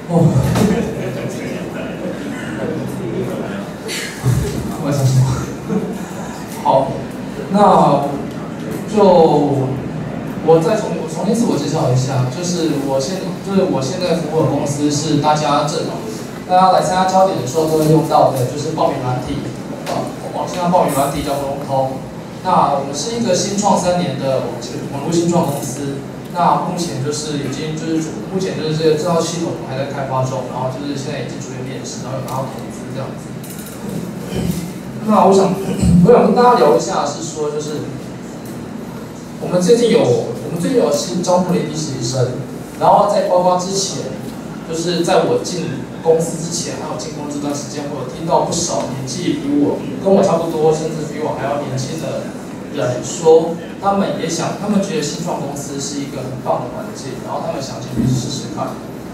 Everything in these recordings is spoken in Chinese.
哦，我想什么？好，那就我再重新自我介绍一下，就是我现在服务的公司是大家来参加焦点的时候都会用到的，就是报名软体，网上报名软体叫龙头。那我们是一个新创3年的网络新创公司。那目前就是目前就是这套系统还在开发中，然后就是现在已经逐渐面世，然后有拿到投资这样子。那我想跟大家聊一下，是说就是我们最近有新招募了一批实习生，然后在包括之前，就是在我进公司之前，还有进公司这段时间，我有听到不少年纪跟我差不多，甚至比我还要年轻的人说，他们觉得新创公司是一个很棒的环境，然后他们想进去试试看。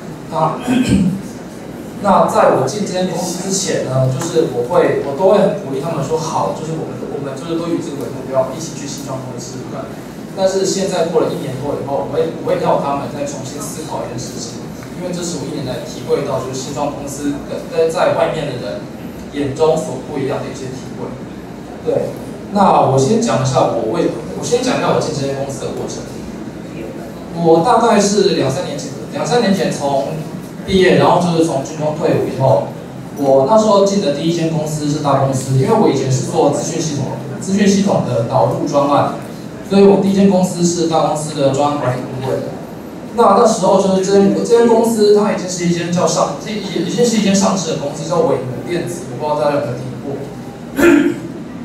那在我进这间公司之前呢，就是我都会很鼓励他们说好，就是我们就是都以这个为目标，一起去新创公司试试看。但是现在过了1年多以后，我会要他们再重新思考一件事情，因为这是我1年来体会到，就是新创公司跟在外面的人眼中所不一样的一些体会。对，那我先讲一下我进这间公司的过程。我大概是2、3年前从毕业，然后就是从军中退伍以后，我那时候进的第一间公司是大公司，因为我以前是做资讯系统的导入专案，所以我第一间公司是大公司的专案管理顾问。那时候就是这间公司，它已经是一间上市的公司，叫伟能电子，我不知道大家有没有听过。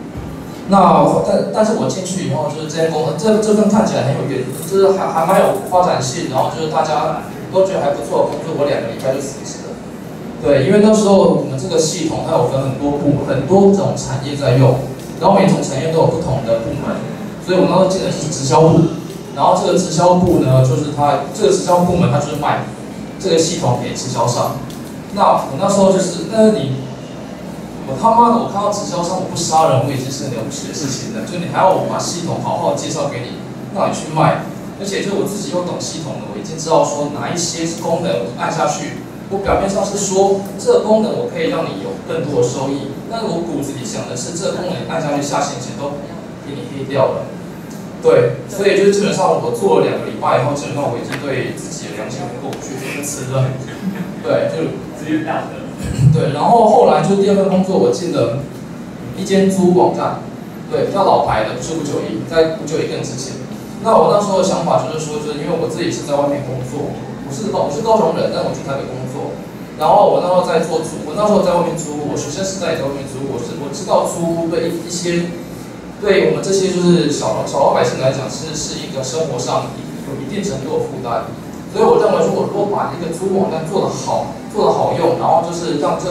但是我进去以后，就是这间公司这份看起来很有愿景，就是还蛮有发展性，然后就是大家都觉得还不错的工作，我2个礼拜就辞职了。对，因为那时候我们这个系统它有分很多种产业在用，然后每种产业都有不同的部门，所以我那时候进的是直销部，然后这个直销部呢，就是这个直销部门它就是卖这个系统给直销商。那我那时候就是我他妈的，我看到直销商我不杀人，我已经是很了不起的事情了。就你还要我把系统好好介绍给你，让你去卖，而且就是我自己又懂系统的，我已经知道说哪一些是功能，按下去，我表面上是说这个功能我可以让你有更多的收益，但是我骨子里想的是这个功能按下去下线前都给你黑掉了。对，所以就基本上我做了2个礼拜以后，基本上我已经对自己的良心过不去，就辞了。对，就直接打的。对，然后后来就第2份工作，我进了一间租屋网站，对，比较老牌的，不是591，在591更之前。那我那时候的想法就是说，就是因为我自己是在外面工作，我是高雄人，但我去台北工作。然后我那时候在做租，我那时候在外面租屋，我学生时代也在外面租屋，我知道租屋对一些，对我们这些就是小老百姓来讲是一个生活上有一定程度的负担。所以我认为说，我如果把一个租屋网站做得好用，然后就是让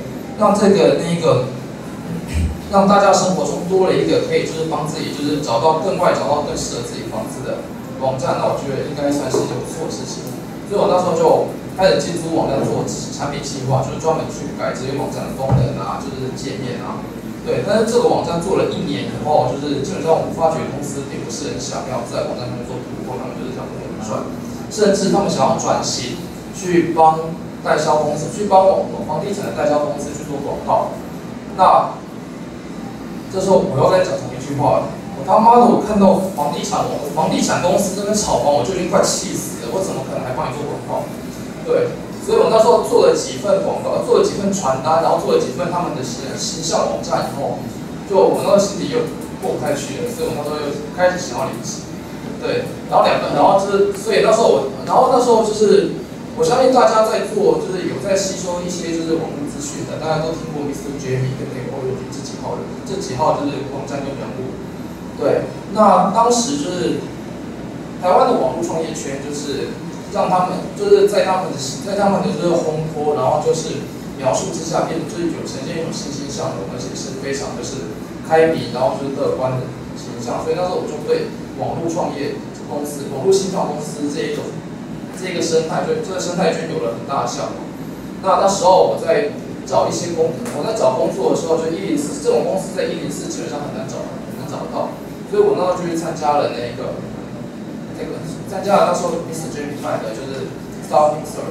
大家生活中多了一个可以就是帮自己就是找到更适合自己房子的网站，那我觉得应该算是一件不错的事情。所以我那时候就开始进租网站做产品计划，就是专门去改这些网站的功能啊，就是界面啊。对，但是这个网站做了1年以后，就是基本上我们发觉公司并不是很想要在网站上面做突破，他们就是想做赚。甚至他们想要转型，去帮代销公司，去帮房地产的代销公司去做广告。那这时候我要再讲同一句话了，我他妈的，我看到房地产公司在那边炒房，我就已经快气死了。我怎么可能还帮你做广告？对，所以我那时候做了几份广告，做了几份传单，然后做了几份他们的形象网站以后，就我那时候心里又过不太去了，所以我那时候又开始想要离职。对，然后所以那时候就是我相信大家在做，就是有在吸收一些就是网络资讯的，大家都听过 Mr. Jamie 跟那个欧友这几号就是网站跟人物。对，那当时就是台湾的网络创业圈，就是让他们就是在他们的就是烘托，然后就是描述之下变得就是呈现一种欣欣向荣，而且是非常就是开明，然后就是乐观的形象。所以那时候我就对网络创业公司、网络新创公司这个生态，就这个生态圈有了很大的效果。那时候我在找工作的时候，就104这种公司在104基本上很难找得到，所以我那时候就去参加了参加了那时候 Mr. Jamie 卖的就是 Star Mixer，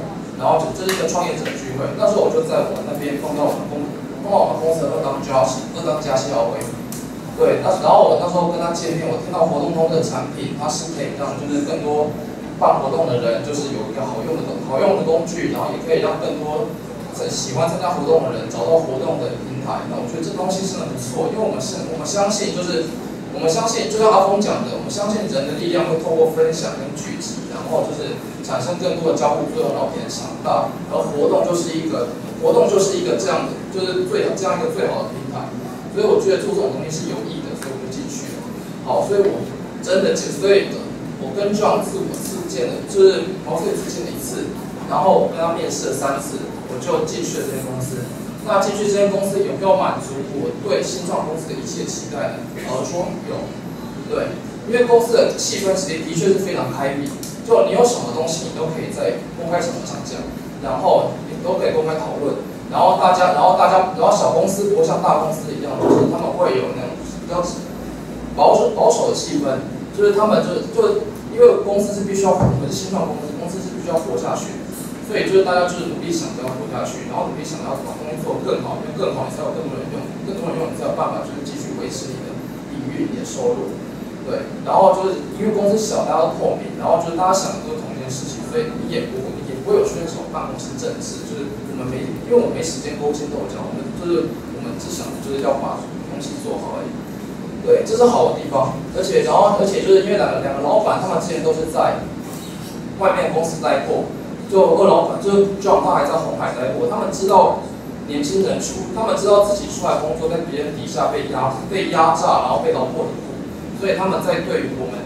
然后这是一个创业者聚会，那时候我就在我们那边碰到我们公司的二当家校委，对，然后我那时候跟他见面，我听到活动通的产品，它是可以让就是更多办活动的人就是有一个好用的工具，然后也可以让更多喜欢参加活动的人找到活动的平台。那我觉得这东西真的不错，因为我们相信就像阿峰讲的，我们相信人的力量会透过分享跟聚集，然后就是产生更多的交互作用，然后变强大。而活动就是一个这样的，就是这样一个最好的平台。所以我觉得做这种东西是有益的，所以我就进去了。好，所以我真的我跟 John 自荐了，就是毛遂自荐了1次，然后我跟他面试了3次，我就进去了这间公司。那进去这间公司有没有满足我对新创公司的一切期待呢？老实说有，对，因为公司的气氛的确是非常开明，就你有什么东西你都可以在公开场合上讲，然后你都可以公开讨论，然后小公司不像大公司一样，就是他们会有那种比较保守的气氛，就是他们就因为公司是必须要，我们是新创公司是必须要活下去。所以就是大家就是努力想着要活下去，然后努力想着要把东西做得更好，因为更好你才有更多人用，更多人用你才有办法就是继续维持你的营运、你的收入，对。然后就是因为公司小，大家都透明，然后就是大家想的都是同一件事情，所以你也不会有出现什么办公室政治，就是因为我们没时间勾心斗角，我们只想就是要把东西做好而已。对，这是好的地方，而且就是因为两个老板他们之前都是在外面公司待过。就二老板就是 John， 他还在鸿海待过，他们知道年轻人他们知道自己出来工作，在别人底下被压榨，然后被劳迫的苦，所以他们在对于我们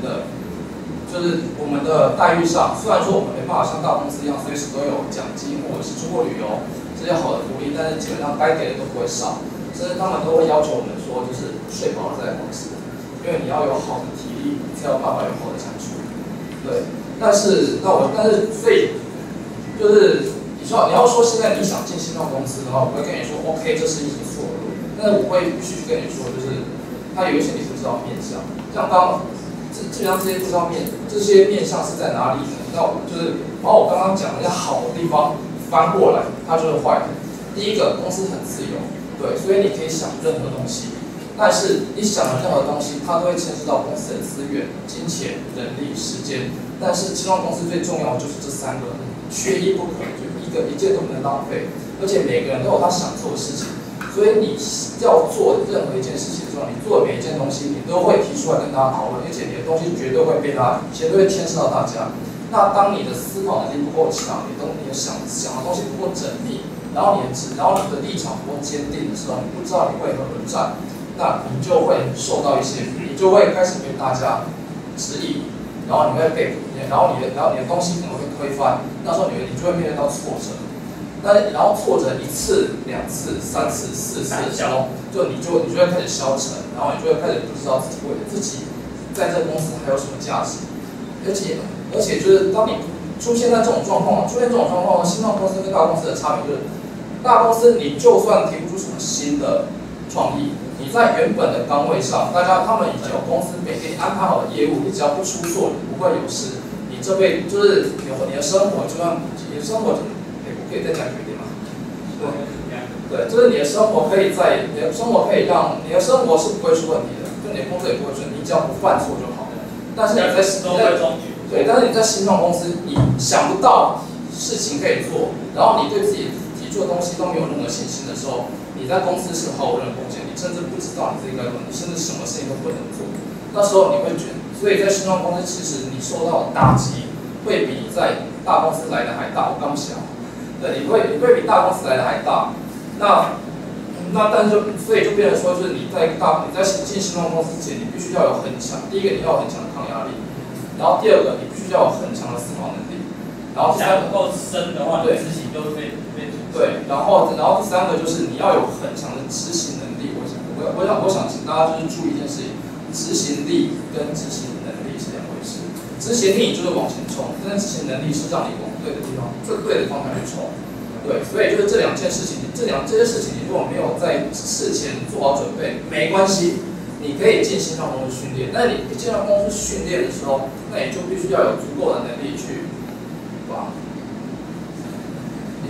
的待遇上，虽然说我们没办法像大公司一样随时都有奖金或者是出国旅游这些好的福利，但是基本上该给的都不会少，甚至他们都会要求我们说，就是睡饱了再来公司，因为你要有好的体力，你才有办法有好的产出。对，所以。就是你要说现在你想进新创公司的话，我会跟你说 OK， 这是一条错路。但是我会必须跟你说，就是它有一些你不知道面向，像基本上这些面向是在哪里呢？那就是把我刚刚讲的那些好的地方翻过来，它就是坏的。第一个，公司很自由，对，所以你可以想任何东西，但是你想的任何东西，它都会牵涉到公司的资源、金钱、人力、时间。但是新创公司最重要的就是这3个。缺一不可，就一件都不能浪费，而且每个人都有他想做的事情，所以你要做任何一件事情的时候，你做的每一件东西，你都会提出来跟大家讨论，而且你的东西绝对会牵涉到大家。那当你的思考能力不够强，你的想的东西不够缜密，然后你的立场不够坚定的时候，你不知道你为何而战，那你就会受到你就会开始被大家质疑。然后你的东西可能会推翻，那时候你就会面对到挫折。然后挫折1次、2次、3次、4次的时候，你就会开始消沉，然后你就会开始不知道自己在这个公司还有什么价值。而且就是当你出现这种状况，新创公司跟大公司的差别就是，大公司你就算提不出什么新的创意。你在原本的岗位上，他们已经有公司给你安排好的业务，你只要不出错，你不会有事。你这辈就是你的生活，你的生活，我可以再讲一点吗？对，就是你的生活可以让你的生活是不会出问题的，就你的工作也不会出问题，你只要不犯错就好了。但是你在新创公司，你想不到事情可以做，然后你对自己提出的东西都没有任何信心的时候。你在公司是毫无任何贡献，你甚至不知道你自己该做，你甚至什么事情都不能做。那时候你会觉得，所以在新创公司，其实你受到的打击会比你在大公司来的还大。我刚想，对，你会比大公司来的还大。但是所以就变成说，就是你在进新创公司之前，你必须要有第一个你要有很强的抗压力，然后第二个你必须要有很强的思考能力，然后第三个够深的话，你执行就会对，然后第3个就是你要有很强的执行能力。我想请大家就是注意一件事情，执行力跟执行能力是2回事。执行力就是往前冲，但是执行能力是让你往对的方向去冲。对，所以就是这些事情，你如果没有在事前做好准备，没关系，你可以进新创公司训练。但是你进到公司训练的时候，那你就必须要有足够的能力去把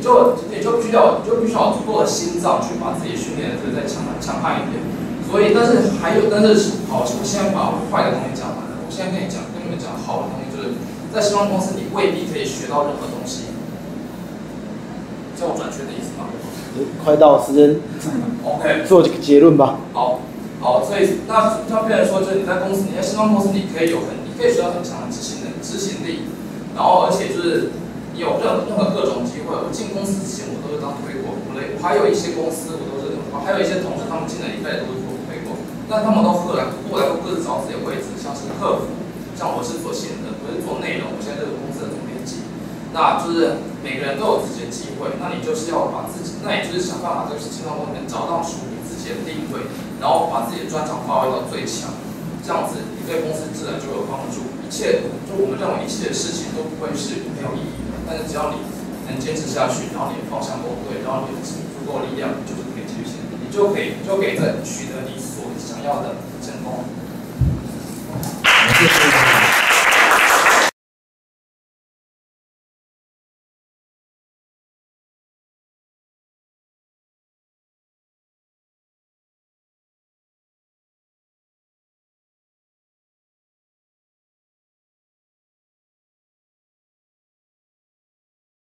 必须要有足够的心脏去把自己训练的再强悍一点。所以，但是好，我现在把坏的东西讲完了，我现在跟你们讲好的东西，就是在西方公司你未必可以学到任何东西。叫我转圈的意思吗？ 快到时间 ，OK， 做这个结论吧。 好，所以那变成说，就是你在西方公司，你可以学到很强的执行力，然后而且就是你有任何各种机会。我进公司之前，我都是当推广部类，我还有一些公司还有一些同事，他们进了一辈子都是做推广，但他们都后来都各自找自己的位置，像是客服，像我是做行政，我是做内容，我现在这个公司的总编辑。那就是每个人都有自己的机会，那你就是要把自己，那也就是想办法在西方公司里面找到属于自己的定位，然后把自己的专长发挥到最强，这样子你对公司自然就有帮助。我们认为一切的事情都不会是没有意义的，但是只要你能坚持下去，然后你的方向够对，然后你有足够的力量，你就是可以继续前进，你就可以取得你所想要的成功。